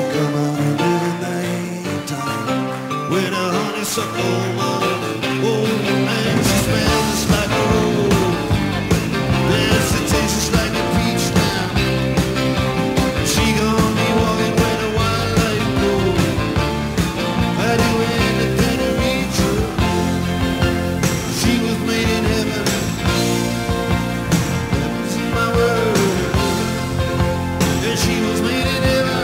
come out and live in the daytime with a honeysuckle mother. Oh, and she smells just like a rose. Yes, it tastes just like a peach now. She gonna be walking where the wildlife goes. I do anything to reach her. She was made in heaven. That's my word. And she was made in heaven.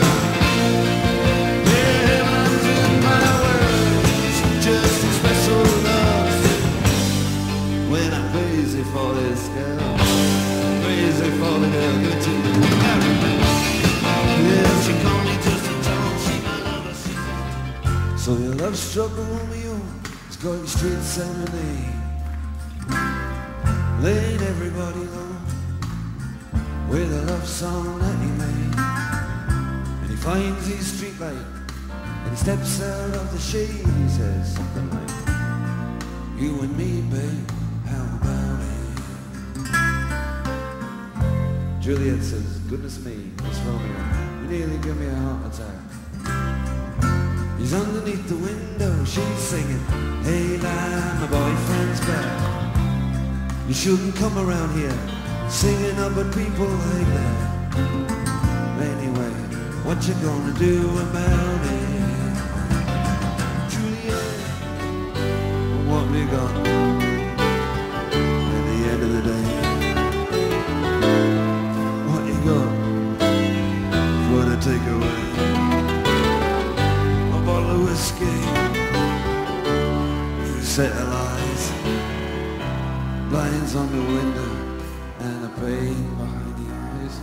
Yeah, heaven's in my words. Just a special love. When I'm crazy for this girl, crazy for the girl you too. Yeah, she called me just to talk. She my lover. So your love struck a Romeo. It's got you straight serenade. Laid everybody low with a love song that he made. And he finds his street light and he steps out of the shade. He says something like, you and me, babe, how about it? Juliet says, goodness me, Miss Romeo, you nearly give me a heart attack. He's underneath the window, she's singing, hey lad, my boyfriend's back. You shouldn't come around here singing up at people like that. Anyway, what you gonna do about it? Juliet, what we got at the end of the day? What you got for to take away? A bottle of whiskey, a set of lies, blinds on the window, and a pain behind the eyes.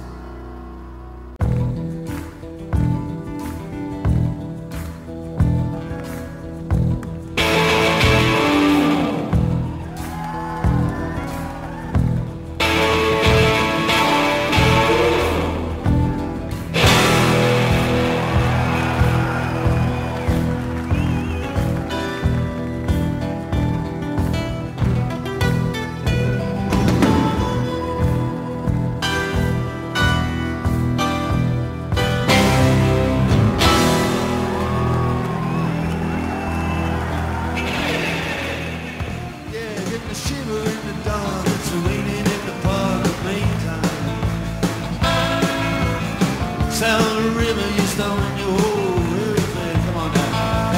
Sound the river, you stone your whole everything. Come on down.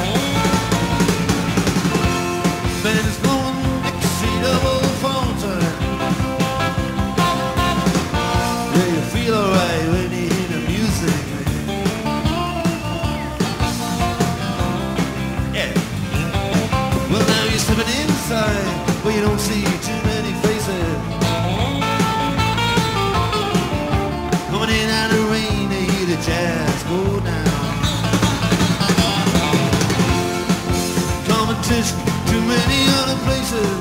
Man is blowing Dixie double fountain. Yeah, you feel alright when you hear the music. Yeah. Well, now you're stepping inside where you don't see too many faces. Coming in out of rain, they hear the jazz go down. Competition, too many other places.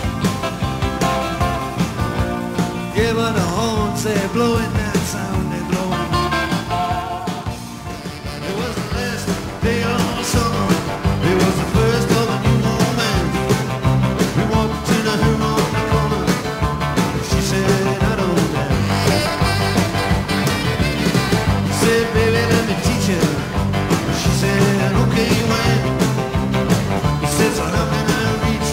Yeah, but the horns, they're blowing that sound, they're blowing. It was the last day of the summer. It was the first of a new romance. We walked in a room on the corner. She said, I don't dance. Said, baby, let me teach you. She said, okay, when? He says, how can I reach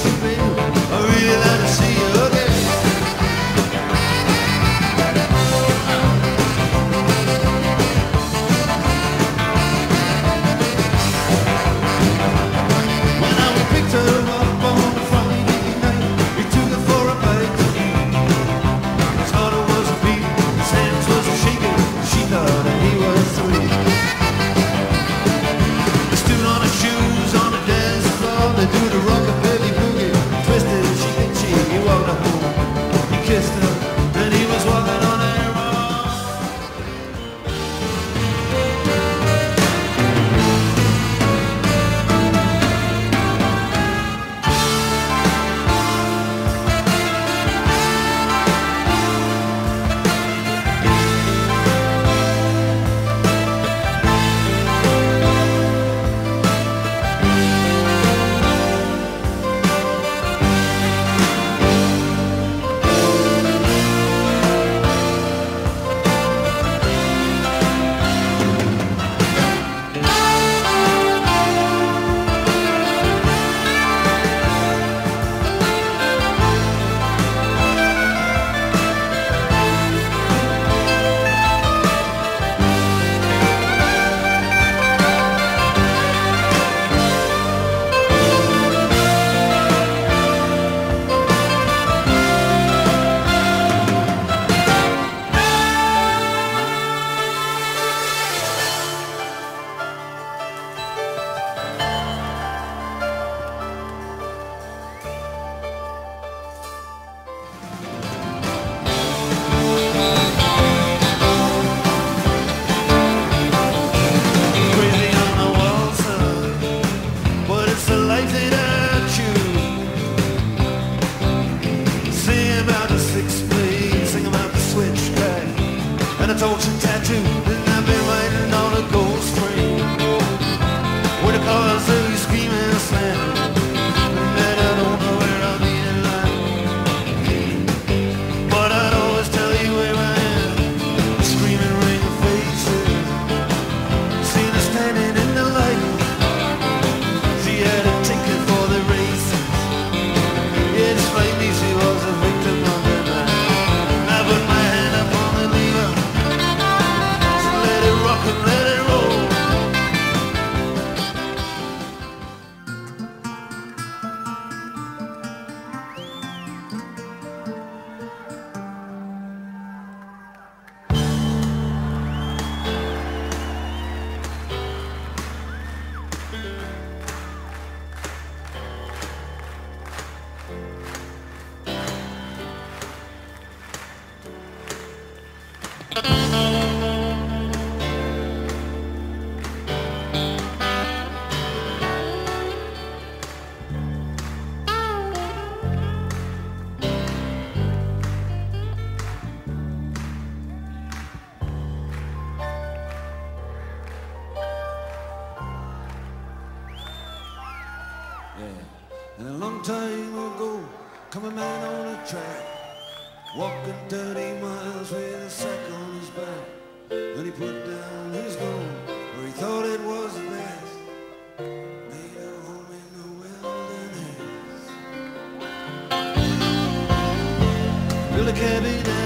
Yeah. And a long time ago, come a man on a track, walking 30 miles with a sack on his back. And he put down his gold where he thought it was the best. Made a home in the wilderness. Built a cabin